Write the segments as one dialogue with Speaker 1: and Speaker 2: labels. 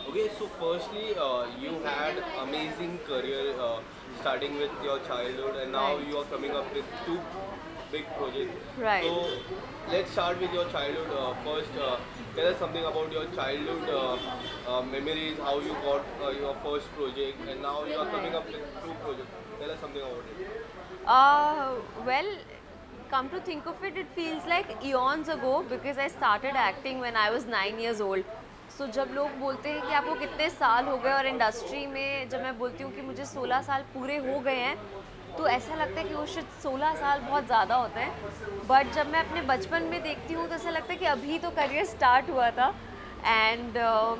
Speaker 1: Okay, so firstly, you had amazing career starting with your childhood, and now
Speaker 2: Right.
Speaker 1: you are coming up with two big projects.
Speaker 2: Right.
Speaker 1: So let's start with your childhood. First, tell us something about your childhood memories, how you got your first project, and now you are coming
Speaker 2: Right.
Speaker 1: up with two projects. Tell us something about it.
Speaker 2: Well, come to think of it, it feels like eons ago because I started acting when I was 9 years old. So जब लोग बोलते हैं कि आपको कितने साल हो गए और इंडस्ट्री में जब मैं बोलती हूँ कि मुझे 16 साल पूरे हो गए हैं, तो ऐसा लगता है कि वो शायद 16 साल बहुत ज़्यादा होते हैं. बट जब मैं अपने बचपन में देखती हूँ तो ऐसा लगता है कि अभी तो करियर स्टार्ट हुआ था. And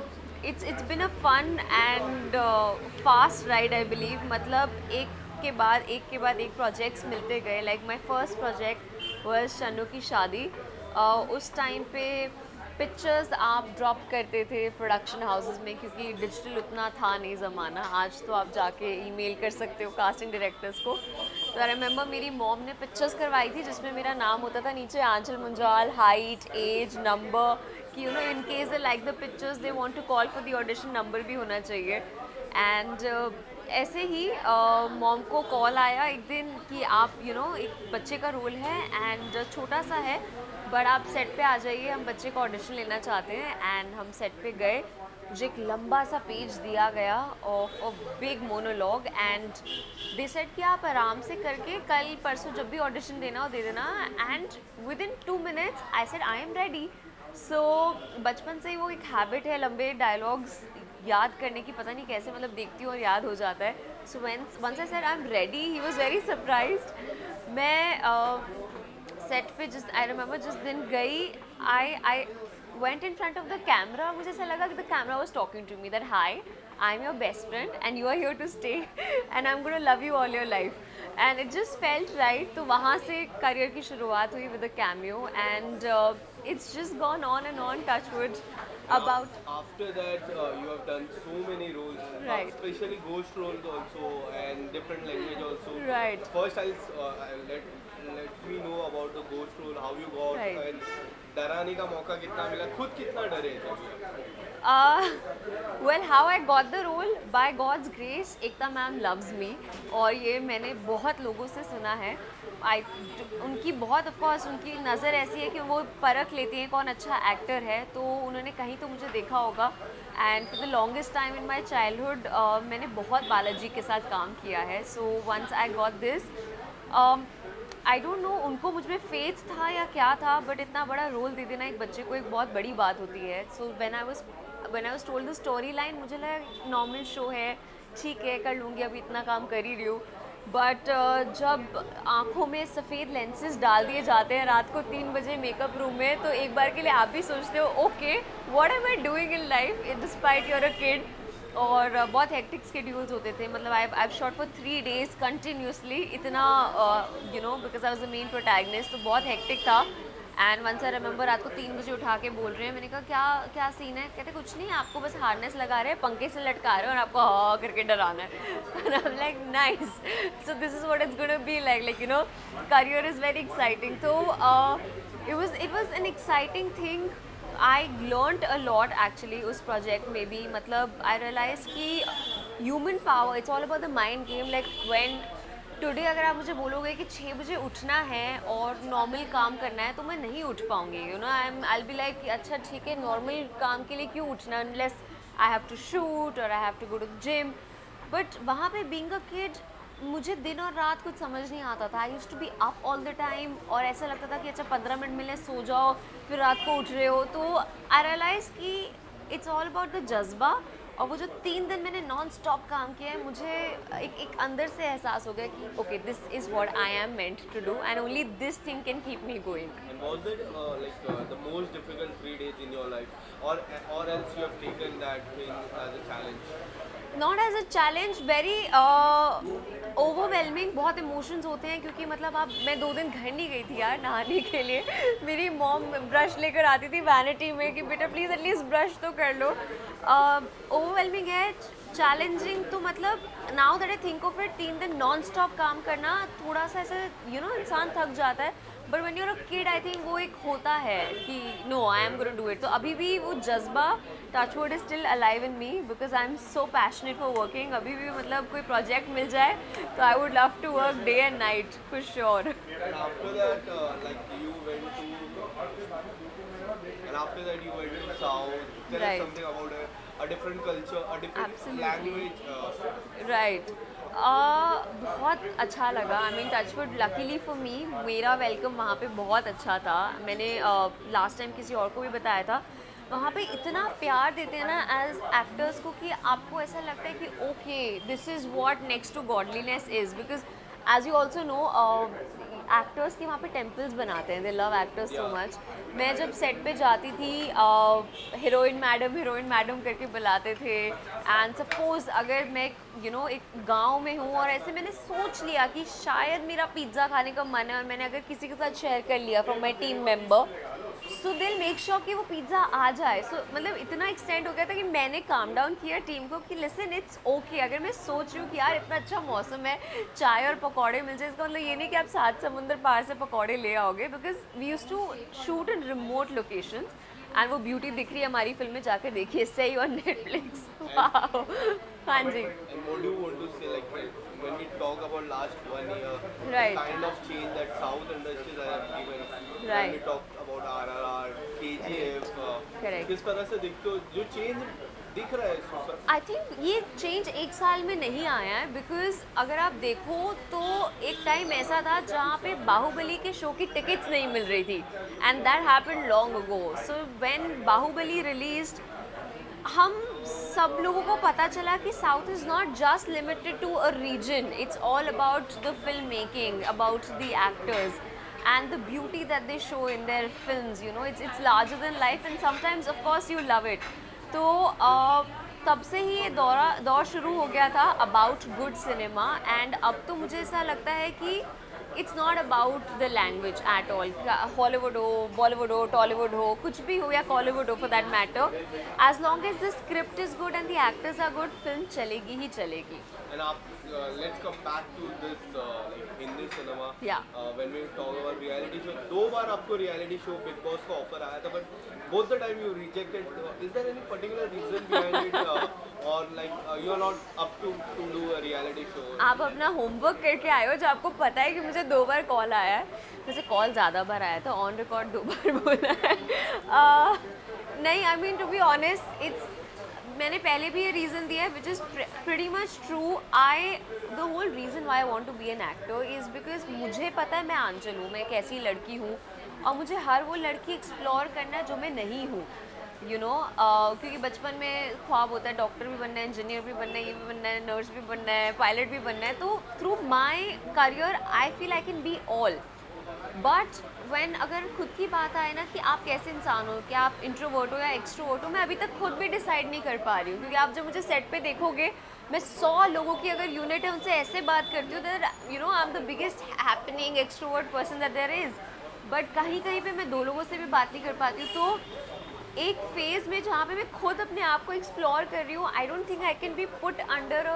Speaker 2: it's been a fun and fast ride I believe. मतलब एक के बाद एक प्रोजेक्ट्स मिलते गए. Like my first project was Shannu की शादी. उस टाइम पे पिक्चर्स आप ड्रॉप करते थे प्रोडक्शन हाउसेस में क्योंकि डिजिटल उतना था नहीं ज़माना. आज तो आप जाके ईमेल कर सकते हो कास्टिंग डायरेक्टर्स को. तो आई रिमेंबर मेरी मॉम ने पिक्चर्स करवाई थी जिसमें मेरा नाम होता था नीचे Anchal Munjal, height, age, number, कि you know in case they like the pictures they want to call for the audition, number भी होना चाहिए. एंड ऐसे ही मॉम को कॉल आया एक दिन कि आप एक बच्चे का रोल है एंड छोटा सा है बट आप सेट पे आ जाइए, हम बच्चे का ऑडिशन लेना चाहते हैं. एंड हम सेट पे गए. मुझे एक लंबा सा पेज दिया गया of a big monologue and they said कि आप आराम से करके कल परसों जब भी ऑडिशन देना हो दे देना. And within 2 minutes I said I am ready. So बचपन से ही वो एक हैबिट है लंबे डायलॉग्स याद करने की. पता नहीं कैसे मतलब देखती हूँ और याद हो जाता है. So once I said I am ready he was very surprised. मैं सेट पे आई रिमेंबर जिस दिन गई आई went in front of the camera. मुझे ऐसा लगा कि the camera was talking to me that hi, I'm your best friend and you are here to stay and I'm going to love you all your life. And it just felt right. तो वहाँ से career की शुरुआत हुई with a cameo and it's just gone on touch wood about.
Speaker 1: After that, you have done so many roles,
Speaker 2: Right.
Speaker 1: especially ghost roles also, and different language also.
Speaker 2: Right.
Speaker 1: First, I'll let me know about the ghost role, how you got,
Speaker 2: Right.
Speaker 1: and डराने का मौका कितना मिला, खुद कितना डरे थे.
Speaker 2: Well how I got the role by God's grace. Ekta ma'am loves me और ये मैंने बहुत लोगों से सुना है. आई उनकी बहुत ऑफकोर्स उनकी नज़र ऐसी है कि वो परख लेती हैं कौन अच्छा एक्टर है. तो उन्होंने कहीं तो मुझे देखा होगा. And for the longest time in my childhood मैंने बहुत बालाजी के साथ काम किया है. So once I got this I don't know उनको मुझ में फेथ था या क्या था बट इतना बड़ा रोल दे देना एक बच्चे को एक बहुत बड़ी बात होती है. So when I was told the story line मुझे लगा नॉर्मल शो है, ठीक है कर लूँगी, अभी इतना काम कर ही रही हूँ. बट जब आँखों में सफ़ेद लेंसेज डाल दिए जाते हैं रात को 3 बजे मेकअप रूम में तो एक बार के लिए आप भी सोचते हो okay what am I doing in life despite you're a kid. और बहुत हेक्टिक स्केड्यूल्स होते थे. मतलब I shot for 3 days continuously इतना because I was the main protagonist. तो बहुत हेक्टिक था. एंड वंस आई रिमेंबर रात को 3 बजे उठा के बोल रहे हैं. मैंने कहा क्या क्या सीन है. कहते कुछ नहीं, आपको बस हार्नेस लगा रहे हैं, पंखे से लटका रहे हैं और आपको हाँ करके डराना है. And I am like nice. So this is what it's gonna be like career is very exciting. तो it was an exciting thing. I learned a lot actually उस प्रोजेक्ट में भी. मतलब आई रियलाइज कि human power it's all about the mind game. Like when today अगर आप मुझे बोलोगे कि 6 बजे उठना है और नॉर्मल काम करना है तो मैं नहीं उठ पाऊँगी. आई बी लाइक अच्छा ठीक है नॉर्मल काम के लिए क्यों उठना unless I have to shoot और I have to go to gym. But वहाँ पे बीइंग अ किड मुझे दिन और रात कुछ समझ नहीं आता था. I used to be up all the time और ऐसा लगता था कि अच्छा 15 मिनट मिले सो जाओ फिर रात को उठ रहे हो. तो आई रियलाइज़ कि इट्स ऑल अबाउट द जज्बा. और वो जो 3 दिन मैंने नॉन स्टॉप काम किया है मुझे एक अंदर से एहसास हो गया कि okay this is what I am meant to do and only this thing can keep me going.
Speaker 1: And was it the most difficult 3 days in your life, or else you have taken that thing as a challenge?
Speaker 2: Not as a challenge, very overwhelming. बहुत emotions होते हैं क्योंकि मतलब आप मैं 2 दिन घर नहीं गई थी यार नहाने के लिए. मेरी मॉम ब्रश लेकर आती थी वैनिटी में कि बेटा प्लीज़ एटलीस्ट ब्रश तो कर लो. ओवरवेलमिंग है, चैलेंजिंग. तो मतलब now that I think of it 3 दिन नॉन स्टॉप काम करना थोड़ा सा ऐसे इंसान थक जाता है. But when you're a kid I think वो एक होता है कि no I am gonna do it. तो अभी भी वो जज्बा touchwood is still alive in me because I am so passionate for working. अभी भी मतलब कोई प्रोजेक्ट मिल जाए तो I would love to work day and night for sure.
Speaker 1: And after that, like you went to, and after that you went to South. There
Speaker 2: Right.
Speaker 1: is something about a different culture, a different
Speaker 2: Absolutely.
Speaker 1: language.
Speaker 2: Right. बहुत अच्छा लगा. I mean touchwood luckily for me मेरा welcome वहाँ पे बहुत अच्छा था. मैंने लास्ट टाइम किसी और को भी बताया था. वहाँ पे इतना प्यार देते हैं ना एज एक्टर्स को कि आपको ऐसा लगता है कि okay this is what next to godliness is. Because as you also know actors के वहाँ पे टेम्पल्स बनाते हैं. They love actors so much. मैं जब सेट पे जाती थी हीरोइन मैडम करके बुलाते थे. एंड सपोज अगर मैं एक गांव में हूँ और ऐसे मैंने सोच लिया कि शायद मेरा पिज़्ज़ा खाने का मन है और मैंने अगर किसी के साथ शेयर कर लिया from my team member so Dil make sure कि वो पिज़्ज़ा आ जाए. सो मतलब इतना एक्सटेंड हो गया था कि मैंने काम डाउन किया टीम को कि लिसन इट्स ओके. अगर मैं सोच रही हूँ कि यार इतना अच्छा मौसम है चाय और पकौड़े मिल जाए इसका मतलब ये नहीं कि आप 7 समुंदर पार से पकौड़े ले आओगे. Because we use to shoot in remote locations and वो ब्यूटी दिख रही है हमारी फिल्म में. जाकर देखिए सही ऑन नेटफ्लिक्स. हाँ जी.
Speaker 1: And what do you want to say, like when we talk about last 1 year,
Speaker 2: Right.
Speaker 1: the kind of change that South industries have given. When
Speaker 2: Right.
Speaker 1: we talk about RRR, KGF,
Speaker 2: Correct.
Speaker 1: किस तरह से दिखते हो जो change दिख रहा है.
Speaker 2: I think ये चेंज एक साल में नहीं आया है. बिकॉज अगर आप देखो तो एक टाइम ऐसा था जहाँ पे बाहुबली के शो की टिकट्स नहीं मिल रही थी and that happened long ago. So when Baahubali released हम सब लोगों को पता चला कि south is not just limited to a region. It's all about the film making, about the actors and the beauty that they show in their films. It's larger than life and sometimes of course you love it. तो तब से ही ये दौर शुरू हो गया था about good cinema. And अब तो मुझे ऐसा लगता है कि it's not about the language at all. Hollywood हो, बॉलीवुड हो, टॉलीवुड हो, कुछ भी हो या कॉलीवुड हो for that matter, as long as the script is good and the actors are good film चलेगी ही चलेगी.
Speaker 1: And let's come back to this like Hindi cinema.
Speaker 2: Yeah.
Speaker 1: When we talk about reality show, 2 बार आपको reality show Big Boss का offer आया था, but both the time you rejected. Is there any particular reason behind it, or like you are not up to do a reality show?
Speaker 2: आप अपना homework करके आए हो जो आपको पता है कि मुझे 2 बार कॉल आया है. वैसे कॉल ज़्यादा बार आया था, ऑन रिकॉर्ड 2 बार बोला है. नहीं, I mean to be honest it's मैंने पहले भी ये रीज़न दिया है which is pretty much true. The whole reason why I want to be an actor is because मुझे पता है मैं आंचल हूँ, मैं एक ऐसी लड़की हूँ और मुझे हर वो लड़की एक्सप्लोर करना है जो मैं नहीं हूँ. क्योंकि बचपन में ख्वाब होता है डॉक्टर भी बनना है, इंजीनियर भी बनना है, ये भी बनना है, नर्स भी बनना है, पायलट भी बनना है. तो through my career I feel I can be all. But when अगर खुद की बात आए ना कि आप कैसे इंसान हो, क्या आप इंट्रोवर्ट हो या एक्सट्रोवर्ट हो, मैं अभी तक खुद भी डिसाइड नहीं कर पा रही हूँ. क्योंकि आप जब मुझे सेट पे देखोगे मैं 100 लोगों की अगर यूनिट है उनसे ऐसे बात करती हूँ that I am the biggest happening extrovert person that there is. But कहीं कहीं पे मैं 2 लोगों से भी बात नहीं कर पाती हूँ. तो एक फेज़ में जहाँ पे मैं खुद अपने आप को एक्सप्लोर कर रही हूँ, I don't think I can be put under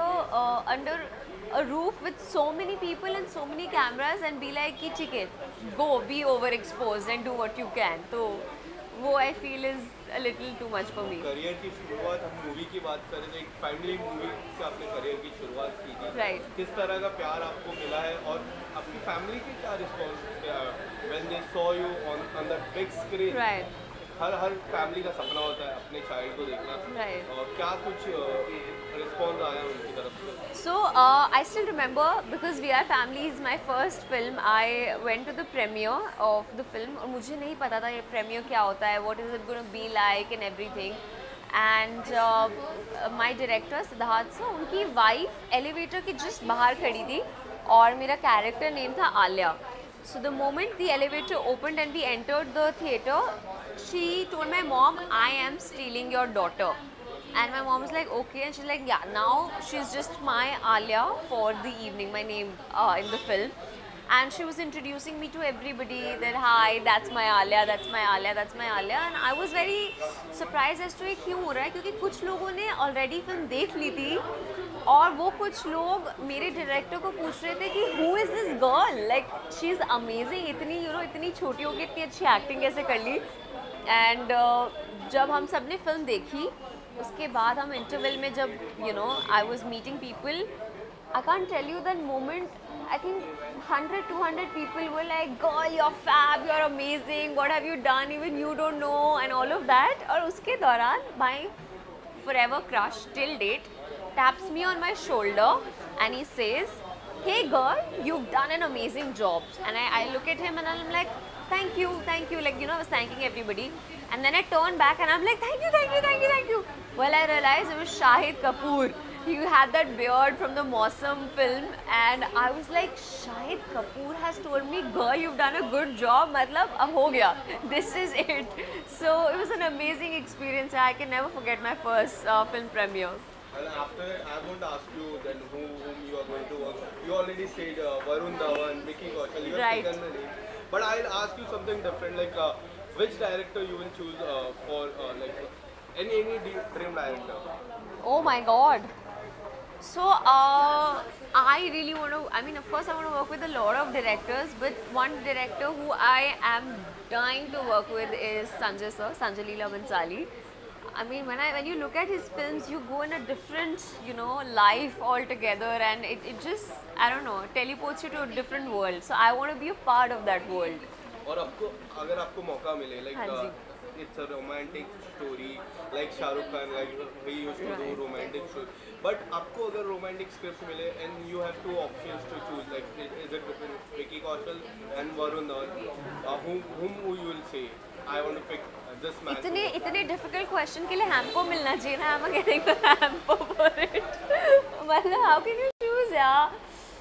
Speaker 2: a roof with so many people and so many cameras and be like कि ठीक है go be overexposed and do what you can. तो वो I feel is a little too much for me.
Speaker 1: Career की शुरुआत हम movie की बात करें तो एक फैमिली मूवी से आपने करियर की शुरुआत की थी.
Speaker 2: Right.
Speaker 1: किस तरह का प्यार आपको मिला है और अपनी फैमिली के क्या response when they saw you on the big screen?
Speaker 2: Right.
Speaker 1: हर फैमिली का सपना होता है अपने चाइल्ड को देखना.
Speaker 2: Right.
Speaker 1: और क्या कुछ रिस्पॉन्स आया उनकी तरफ से?
Speaker 2: So I still remember because We Are Family is my first film. I went to the premiere of the film और मुझे नहीं पता था ये premiere क्या होता है, what is it going to be like and everything. And my director Siddharth sir, उनकी वाइफ एलिवेटर के जस्ट बाहर खड़ी थी और मेरा कैरेक्टर नेम था Alia. So the moment the elevator opened and we entered the theater, she told my mom, I am stealing your daughter. And my mom was like, okay. And she's like, yeah, now she's just my Alia for the evening, my name in the film. and she was introducing me to everybody that hi, that's my Alia, that's my Alia, that's my Alia, and I was very surprised as to ये क्यों हो रहा है, क्योंकि कुछ लोगों ने already film देख ली थी और वो कुछ लोग मेरे डायरेक्टर को पूछ रहे थे कि who is this girl, like she is amazing, इतनी इतनी छोटी होकर इतनी अच्छी एक्टिंग कैसे कर ली। एंड जब हम सब ने फिल्म देखी उसके बाद हम इंटरवल में जब I was meeting people, I can't tell you that moment. I think 100-200 people were like, "Girl, you're fab, you're amazing. What have you done? Even you don't know," and all of that. और उसके दौरान my forever crush till date taps me on my shoulder and he says, "Hey girl, you've done an amazing job." And I look at him and I'm like, "Thank you, thank you." Like I was thanking everybody. And then I turn back and I'm like, "Thank you, thank you, thank you, thank you." Well, I realized it was Shahid Kapoor. He had that beard from the Mausam film, and I was like, Shahid Kapoor has told me, "Girl, you've done a good job." मतलब अब हो गया. This is it. So it was an amazing experience. I can never forget my first film premiere.
Speaker 1: And after that, I won't ask you then whom you are going to work. You already said Varun Dhawan, Vicky Kaushal. You have taken the name. But I'll ask you something different. Like, which director you will choose for like any dream director?
Speaker 2: Oh my God. So I really want to, I mean, of course I want to work with a lot of directors, but one director who I am dying to work with is Sanjay sir, Sanjay Leela Bhansali. I mean, when you look at his films, you go in a different, life altogether, and it just, I don't know, teleports you to a different world. So I want to be a part of that world.
Speaker 1: और अगर आपको मौका मिले, like it's a romantic story, like Shahrukh Khan, like he used to do romantic story. But आपको अगर romantic script मिले and you have two options to choose, like is it between Vicky Kaushal and Varun Dhawan, whom you will say, I want to pick this man?
Speaker 2: इतने difficult question के लिए हमको मिलना चाहिए ना, I'm getting the hampo for it. मतलब how can you choose यार?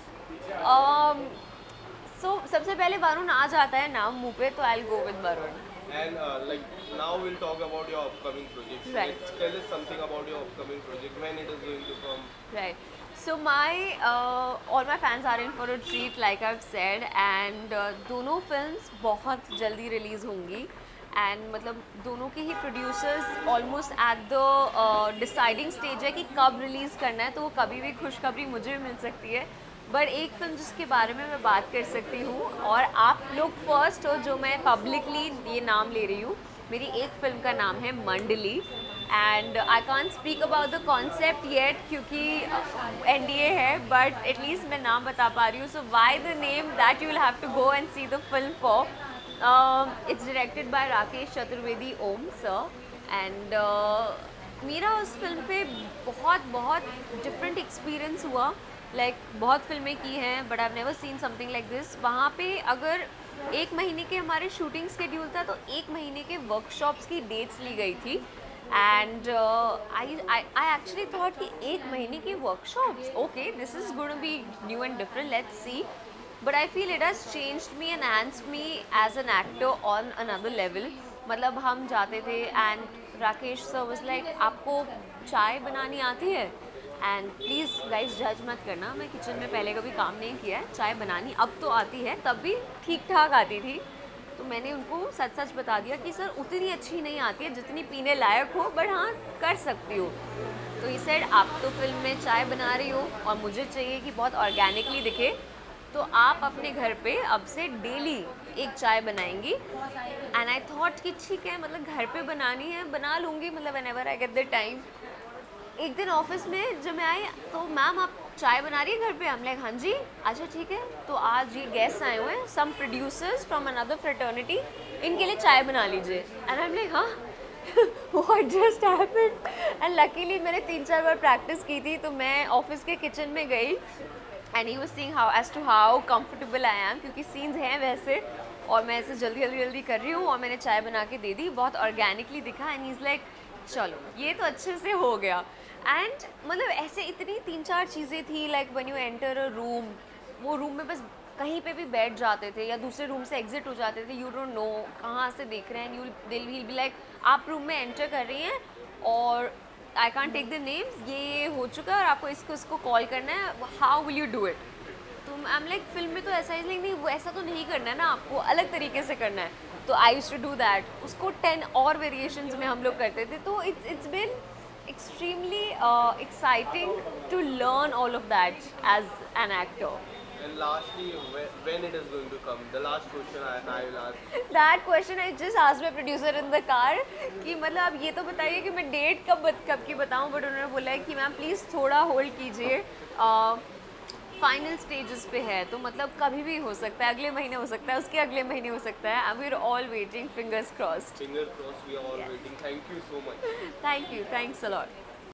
Speaker 2: So सबसे पहले वरुण आ जाता है नाम मुँह पे, तो I'll go with Varun.
Speaker 1: And like now we'll talk about your upcoming projects.
Speaker 2: Right.
Speaker 1: Let's tell us something about your upcoming project, when it is going to come.
Speaker 2: Right. So my all my fans are in for a treat, like I've said, and दोनों films बहुत जल्दी release होंगी, and मतलब दोनों के ही producers almost at the deciding stage है कि कब release करना है, तो वो कभी भी खुशखबरी मुझे भी मिल सकती है। बट एक फिल्म जिसके बारे में मैं बात कर सकती हूँ, और आप लोग फर्स्ट हो जो मैं पब्लिकली ये नाम ले रही हूँ, मेरी एक फिल्म का नाम है Mandali, and I can't speak about the concept yet क्योंकि NDA है, बट एटलीस्ट मैं नाम बता पा रही हूँ. So why the name that you will have to go and see the film for. It's directed by Rakesh Chaturvedi Om sir, and मेरा उस फिल्म पे बहुत डिफरेंट एक्सपीरियंस हुआ. बहुत फिल्में की हैं, but I have never seen something like this. वहाँ पे अगर 1 महीने के हमारे शूटिंग स्केड्यूल था, तो 1 महीने के वर्कशॉप्स की डेट्स ली गई थी. एंड आई एक्चुअली थॉट कि 1 महीने की workshops, okay this is going to be new and different, let's see. But I feel it has changed me, enhanced me as an actor on another level. मतलब हम जाते थे and Rakesh sir was like, आपको चाय बनानी आती है? And please guys जज मत करना, मैं किचन में पहले कभी काम नहीं किया है. चाय बनानी अब तो आती है, तब भी ठीक ठाक आती थी. तो मैंने उनको सच बता दिया कि सर उतनी अच्छी नहीं आती है जितनी पीने लायक हो, बट हाँ कर सकती हो. तो ये सेड, आप तो फिल्म में चाय बना रही हो और मुझे चाहिए कि बहुत ऑर्गेनिकली दिखे, तो आप अपने घर पे अब से डेली एक चाय बनाएंगी. एंड आई थॉट कि ठीक है, मतलब घर पे बनानी है, बना लूँगी, मतलब whenever I get the time. एक दिन ऑफिस में जब मैं आई, तो मैम आप चाय बना रही है घर पे? हम लाइक हाँ जी. अच्छा ठीक है, तो आज ये गेस्ट आए हुए हैं, some producers from another fraternity, इनके लिए चाय बना लीजिए. एंड आई एम लाइक हाँ what just happened. And luckily मैंने 3-4 बार प्रैक्टिस की थी. तो मैं ऑफिस के किचन में गई and he was seeing how comfortable I am, क्योंकि सीन्स हैं वैसे, और मैं ऐसे जल्दी कर रही हूँ, और मैंने चाय बना के दे दी, बहुत ऑर्गेनिकली दिखा. एंड ही इज़ लाइक चलो ये तो अच्छे से हो गया. एंड मतलब ऐसे इतनी 3-4 चीज़ें थी, like when you enter a room, वो रूम में बस कहीं पे भी बैठ जाते थे या दूसरे रूम से एग्जिट हो जाते थे. यू डोंट नो कहाँ से देख रहे हैं. दिल विल बी लाइक, आप रूम में एंटर कर रही हैं और I can't take the names, ये हो चुका है और आपको इसको कॉल करना है, how will you do it. तो तुम आई एम लाइक फिल्म में तो ऐसा है, नहीं वो ऐसा तो नहीं करना है ना, आपको अलग तरीके से करना है। तो I used to do that, उसको 10 और वेरिएशंस में हम लोग करते थे। तो it's been extremely exciting to learn all of that as an actor.
Speaker 1: And lastly, when it is going to come? The last question I will ask.
Speaker 2: That question I just asked my producer in the car कि मतलब आप ये तो बताइए कि मैं date कब की बताऊं, बट उन्होंने बोला है कि मैम प्लीज़ थोड़ा होल्ड कीजिए, फाइनल स्टेजेस पे है, तो मतलब कभी भी हो सकता है, अगले महीने हो सकता है, उसके अगले महीने हो सकता है। We are all waiting, fingers crossed.
Speaker 1: Fingers crossed, we are all waiting. Thank you so much.
Speaker 2: Thank you, thanks a lot.